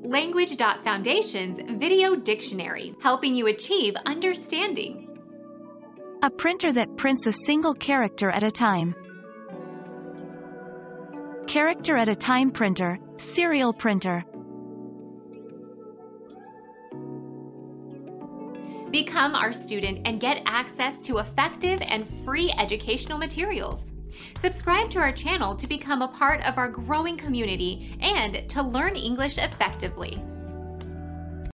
Language.Foundation's Video Dictionary, helping you achieve understanding. A printer that prints a single character at a time. Character at a time printer, serial printer. Become our student and get access to effective and free educational materials. Subscribe to our channel to become a part of our growing community and to learn English effectively.